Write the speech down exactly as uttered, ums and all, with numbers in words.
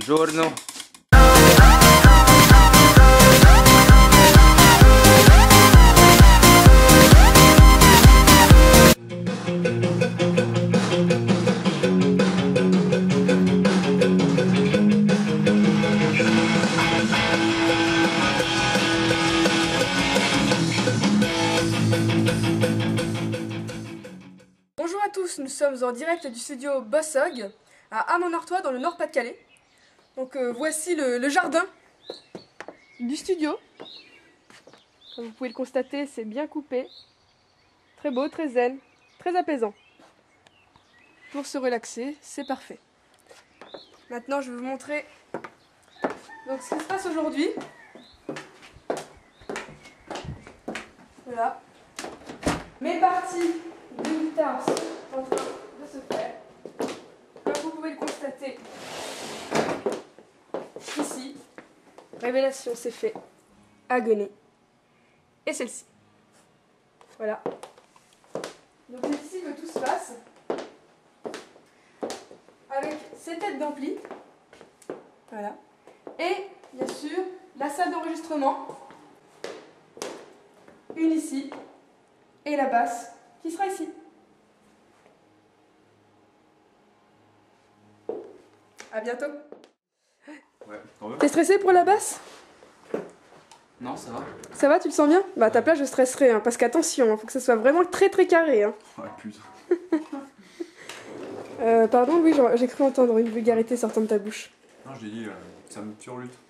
Buongiorno. Bonjour à tous, nous sommes en direct du studio Bossog à Amont-Nartois dans le Nord-Pas-de-Calais. Donc euh, voici le, le jardin du studio. Comme vous pouvez le constater, c'est bien coupé. Très beau, très zen, très apaisant. Pour se relaxer, c'est parfait. Maintenant, je vais vous montrer donc, ce qui se passe aujourd'hui. Voilà. Mes parties de guitare sont en train de se faire. Comme vous pouvez le constater, ici, révélation c'est fait, agonie, et celle-ci. Voilà. Donc c'est ici que tout se passe, avec ces têtes d'ampli, voilà, et bien sûr la salle d'enregistrement, une ici, et la basse qui sera ici. À bientôt. Ouais, t'en veux? T'es stressé pour la basse? Non, ça va. Ça va, tu le sens bien? Bah à ta place je stresserai, hein, parce qu'attention, il faut que ça soit vraiment très très carré. Hein. Ouais, putain. euh, pardon, oui, j'ai cru entendre une vulgarité sortant de ta bouche. Non, j'ai dit, euh, ça me turlute.